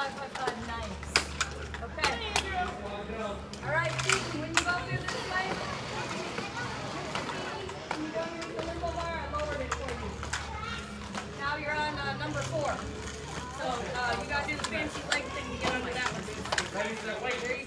Nice. Okay. All right, Susan, when you go through this way, when you go underneath the limbo bar, I lowered it for you. Now you're on number 4. So you got to do the fancy leg thing to get under that one. There you